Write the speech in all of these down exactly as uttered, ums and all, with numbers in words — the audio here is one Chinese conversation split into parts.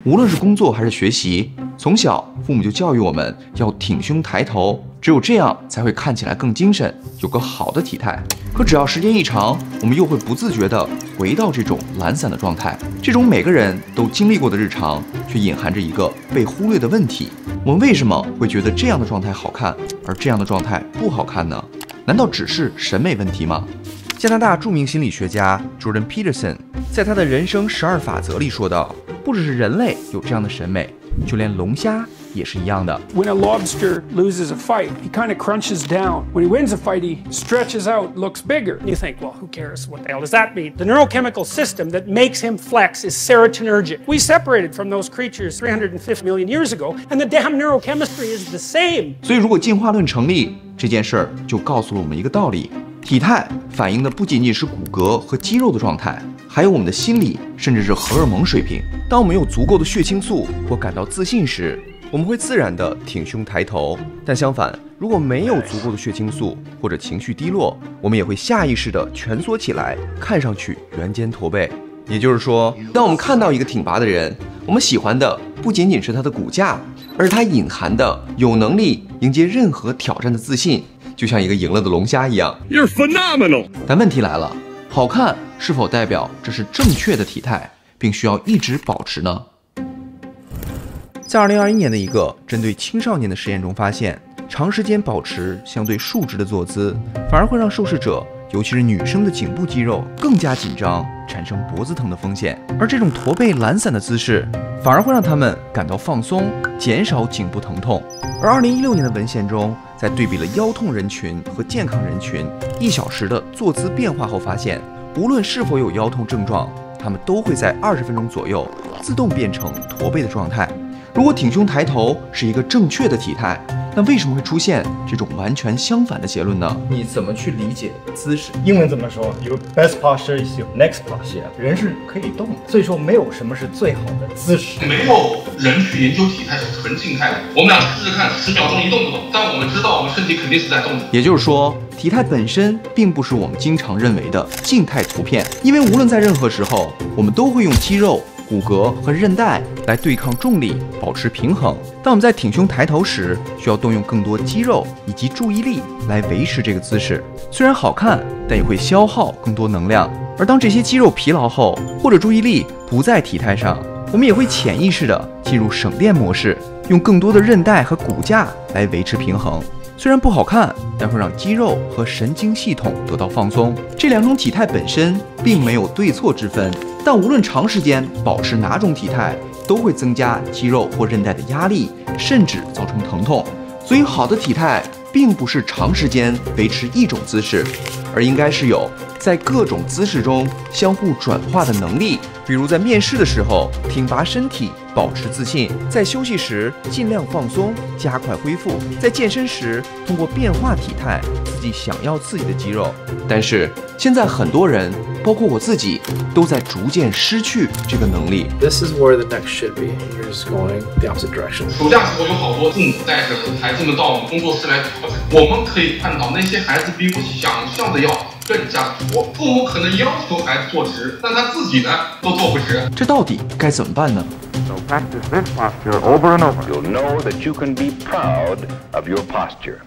无论是工作还是学习，从小父母就教育我们要挺胸抬头，只有这样才会看起来更精神，有个好的体态。可只要时间一长，我们又会不自觉地回到这种懒散的状态。这种每个人都经历过的日常，却隐含着一个被忽略的问题：我们为什么会觉得这样的状态好看，而这样的状态不好看呢？难道只是审美问题吗？加拿大著名心理学家 Jordan Peterson 在他的人生十二法则里说道，不只是人类有这样的审美，就连龙虾也是一样的。 When a lobster loses a fight, he kind of crunches down. When he wins a fight, he stretches out, looks bigger. You think, well, who cares? What the hell does that mean? The neurochemical system that makes him flex is serotonergic. We separated from those creatures three hundred fifty million years ago, and the damn neurochemistry is the same. 所以如果进化论成立，这件事儿就告诉了我们一个道理：体态反映的不仅仅是骨骼和肌肉的状态，还有我们的心理，甚至是荷尔蒙水平。当我们有足够的血清素或感到自信时，我们会自然的挺胸抬头。但相反，如果没有足够的血清素或者情绪低落，我们也会下意识的蜷缩起来，看上去圆肩驼背。也就是说，当我们看到一个挺拔的人，我们喜欢的不仅仅是他的骨架，而是他隐含的有能力迎接任何挑战的自信，就像一个赢了的龙虾一样。 You're phenomenal。 但问题来了，好看是否代表这是正确的体态，并需要一直保持呢？在二零二一年的一个针对青少年的实验中发现，长时间保持相对竖直的坐姿，反而会让受试者，尤其是女生的颈部肌肉更加紧张，产生脖子疼的风险。而这种驼背懒散的姿势，反而会让他们感到放松，减少颈部疼痛。而二零一六年的文献中，在对比了腰痛人群和健康人群一小时的坐姿变化后发现，无论是否有腰痛症状，他们都会在二十分钟左右自动变成驼背的状态。如果挺胸抬头是一个正确的体态，那为什么会出现这种完全相反的结论呢？你怎么去理解姿势？ 英文怎么说 ？Your best posture is your next posture。人是可以动的，所以说没有什么是最好的姿势。 没有人去研究体态是纯静态的。我们俩试试看，十秒钟一动不动，但我们知道我们身体肯定是在动的。 也就是说，体态本身并不是我们经常认为的静态图片，因为无论在任何时候，我们都会用肌肉、骨骼和韧带来对抗重力，保持平衡。当我们在挺胸抬头时，需要动用更多肌肉以及注意力来维持这个姿势。虽然好看，但也会消耗更多能量。而当这些肌肉疲劳后，或者注意力不在体态上，我们也会潜意识地进入省电模式，用更多的韧带和骨架来维持平衡。虽然不好看，但会让肌肉和神经系统得到放松。这两种体态本身并没有对错之分，但无论长时间保持哪种体态，都会增加肌肉或韧带的压力，甚至造成疼痛。所以，好的体态并不是长时间维持一种姿势，而应该是有在各种姿势中相互转化的能力。比如在面试的时候，挺拔身体，保持自信；在休息时，尽量放松，加快恢复；在健身时，通过变化体态，刺激想要刺激的肌肉。但是现在很多人，包括我自己，都在逐渐失去这个能力。 This is where the next should be. You're just going the opposite direction. 暑假时候有好多父母带着孩子们到我们工作室来调整，我们可以看到那些孩子比我想象的要更加多。父母可能要求孩子坐直，但他自己呢都坐不直。 这到底该怎么办呢？ So practice this posture over and over. You'll know that you can be proud of your posture.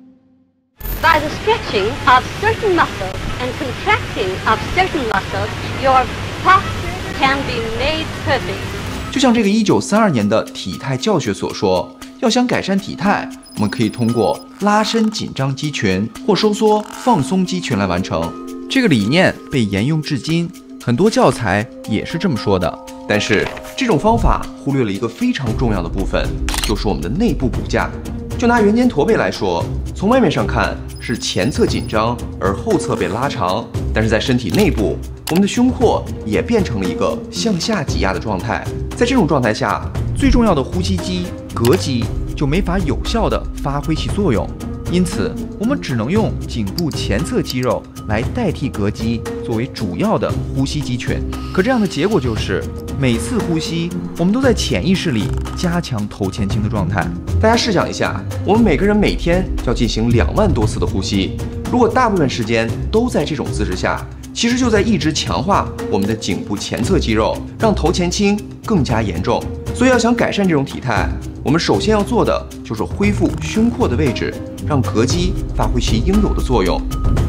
By the stretching of certain muscles and contracting of certain muscles, your posture can be made perfect. 就像这个一九三二年的体态教学所说，要想改善体态，我们可以通过拉伸紧张肌群或收缩放松肌群来完成。这个理念被沿用至今，很多教材也是这么说的。但是这种方法忽略了一个非常重要的部分，就是我们的内部骨架。就拿圆肩驼背来说，从外面上看是前侧紧张而后侧被拉长，但是在身体内部，我们的胸廓也变成了一个向下挤压的状态。在这种状态下，最重要的呼吸肌膈肌就没法有效地发挥其作用，因此我们只能用颈部前侧肌肉来代替膈肌作为主要的呼吸肌群。可这样的结果就是，每次呼吸我们都在潜意识里加强头前倾的状态。大家试想一下，我们每个人每天要进行两万多次的呼吸，如果大部分时间都在这种姿势下，其实就在一直强化我们的颈部前侧肌肉，让头前倾更加严重。 所以要想改善这种体态，我们首先要做的就是恢复胸廓的位置，让膈肌发挥其应有的作用。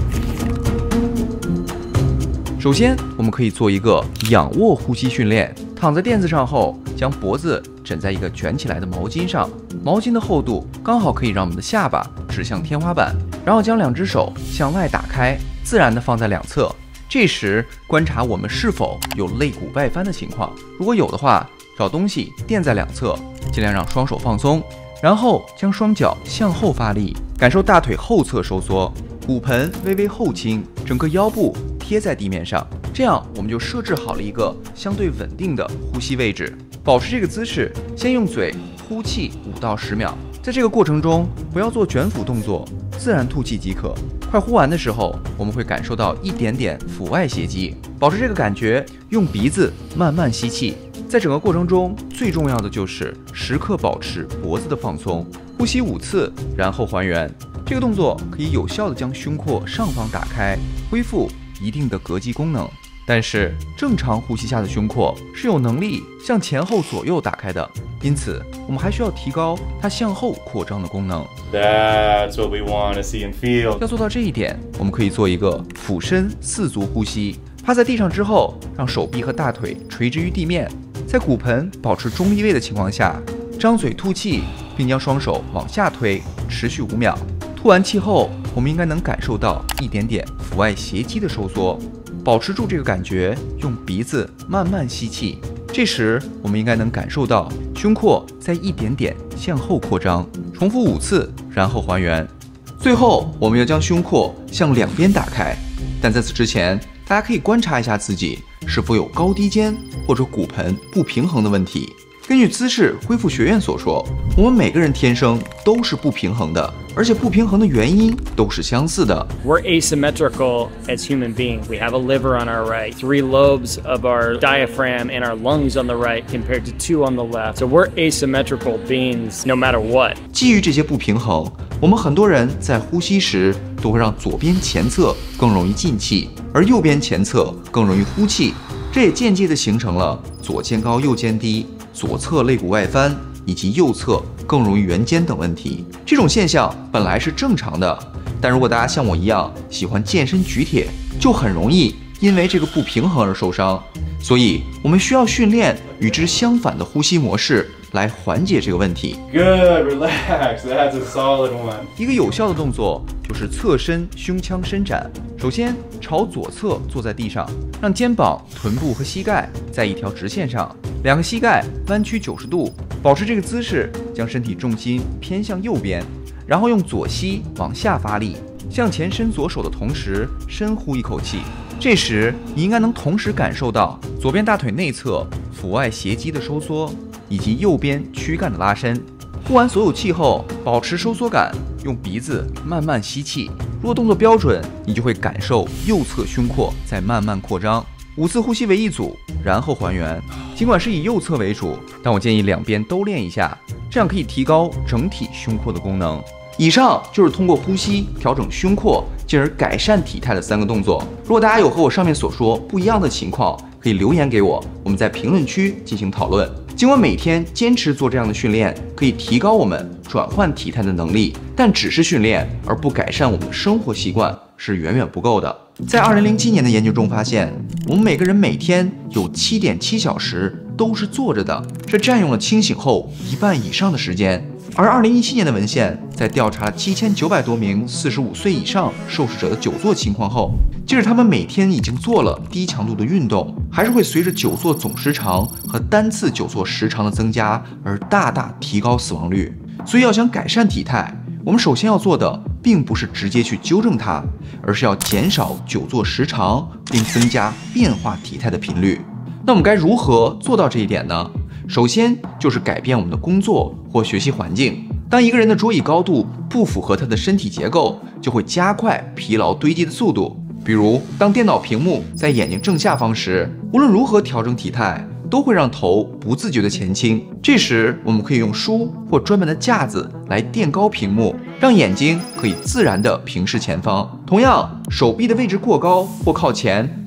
首先，我们可以做一个仰卧呼吸训练。躺在垫子上后，将脖子枕在一个卷起来的毛巾上，毛巾的厚度刚好可以让我们的下巴指向天花板，然后将两只手向外打开，自然的放在两侧。这时观察我们是否有肋骨外翻的情况，如果有的话，找东西垫在两侧，尽量让双手放松，然后将双脚向后发力，感受大腿后侧收缩，骨盆微微后倾，整个腰部贴在地面上，这样我们就设置好了一个相对稳定的呼吸位置。保持这个姿势，先用嘴呼气五到十秒，在这个过程中不要做卷腹动作，自然吐气即可。快呼完的时候，我们会感受到一点点腹外斜肌，保持这个感觉，用鼻子慢慢吸气。在整个过程中，最重要的就是时刻保持脖子的放松，呼吸五次，然后还原。这个动作可以有效地将胸廓上方打开，恢复一定的膈肌功能。但是正常呼吸下的胸廓是有能力向前后左右打开的，因此我们还需要提高它向后扩张的功能。 That's what we want to see and feel. 要做到这一点，我们可以做一个俯身四足呼吸。趴在地上之后，让手臂和大腿垂直于地面，在骨盆保持中立位的情况下，张嘴吐气，并将双手往下推，持续五秒。吐完气后，我们应该能感受到一点点腹外斜肌的收缩。保持住这个感觉，用鼻子慢慢吸气。这时，我们应该能感受到胸廓在一点点向后扩张。重复五次，然后还原。最后，我们要将胸廓向两边打开。但在此之前，大家可以观察一下自己是否有高低肩或者骨盆不平衡的问题。根据姿势恢复学院所说，我们每个人天生都是不平衡的，而且不平衡的原因都是相似的。 We're asymmetrical as human beings. We have a liver on our right, three lobes of our diaphragm and our lungs on the right compared to two on the left. So we're asymmetrical beings no matter what. 基于这些不平衡，我们很多人在呼吸时都会让左边前侧更容易进气，而右边前侧更容易呼气，这也间接地形成了左肩高右肩低、左侧肋骨外翻以及右侧更容易圆肩等问题。这种现象本来是正常的，但如果大家像我一样喜欢健身举铁，就很容易因为这个不平衡而受伤。所以我们需要训练与之相反的呼吸模式来缓解这个问题。 Good, relax. That's a solid one. 一个有效的动作就是侧身胸腔伸展。首先朝左侧坐在地上，让肩膀、臀部和膝盖在一条直线上，两个膝盖弯曲九十度，保持这个姿势，将身体重心偏向右边，然后用左膝往下发力，向前伸左手的同时深呼一口气。这时你应该能同时感受到左边大腿内侧腹外斜肌的收缩，以及右边躯干的拉伸。呼完所有气后，保持收缩感，用鼻子慢慢吸气。如果动作标准，你就会感受右侧胸廓在慢慢扩张。五次呼吸为一组，然后还原。尽管是以右侧为主，但我建议两边都练一下，这样可以提高整体胸廓的功能。以上就是通过呼吸调整胸廓，进而改善体态的三个动作。如果大家有和我上面所说不一样的情况，可以留言给我，我们在评论区进行讨论。尽管每天坚持做这样的训练可以提高我们转换体态的能力，但只是训练而不改善我们的生活习惯是远远不够的。在二零零七年的研究中发现，我们每个人每天有 七点七小时都是坐着的，这占用了清醒后一半以上的时间。而二零一七年的文献在调查了七千九百多名四十五岁以上受试者的久坐情况后，即使他们每天已经做了低强度的运动，还是会随着久坐总时长和单次久坐时长的增加而大大提高死亡率。所以要想改善体态，我们首先要做的并不是直接去纠正它，而是要减少久坐时长，并增加变化体态的频率。那我们该如何做到这一点呢？首先就是改变我们的工作或学习环境。当一个人的桌椅高度不符合他的身体结构，就会加快疲劳堆积的速度。比如，当电脑屏幕在眼睛正下方时，无论如何调整体态，都会让头不自觉地前倾。这时，我们可以用书或专门的架子来垫高屏幕，让眼睛可以自然地平视前方。同样，手臂的位置过高或靠前，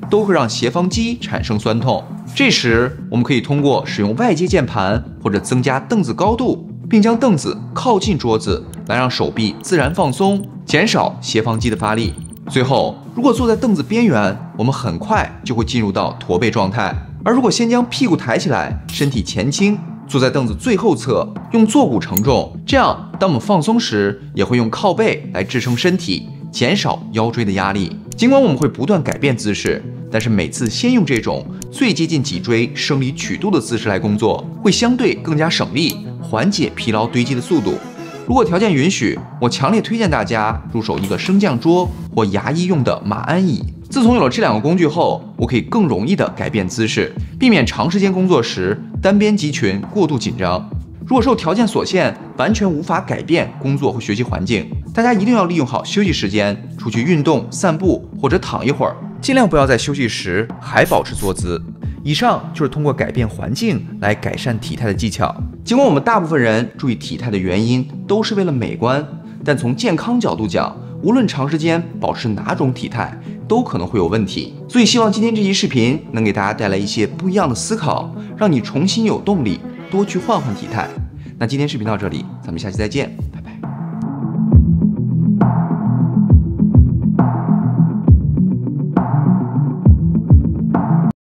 都会让斜方肌产生酸痛。这时，我们可以通过使用外接键盘或者增加凳子高度，并将凳子靠近桌子，来让手臂自然放松，减少斜方肌的发力。最后，如果坐在凳子边缘，我们很快就会进入到驼背状态。而如果先将屁股抬起来，身体前倾，坐在凳子最后侧，用坐骨承重，这样当我们放松时，也会用靠背来支撑身体，减少腰椎的压力。尽管我们会不断改变姿势，但是每次先用这种最接近脊椎生理曲度的姿势来工作，会相对更加省力，缓解疲劳堆积的速度。如果条件允许，我强烈推荐大家入手一个升降桌或牙医用的马鞍椅。自从有了这两个工具后，我可以更容易地改变姿势，避免长时间工作时单边肌群过度紧张。如果受条件所限，完全无法改变工作或学习环境，大家一定要利用好休息时间，出去运动、散步或者躺一会儿，尽量不要在休息时还保持坐姿。以上就是通过改变环境来改善体态的技巧。尽管我们大部分人注意体态的原因都是为了美观，但从健康角度讲，无论长时间保持哪种体态，都可能会有问题。所以希望今天这期视频能给大家带来一些不一样的思考，让你重新有动力，多去换换体态。那今天视频到这里，咱们下期再见。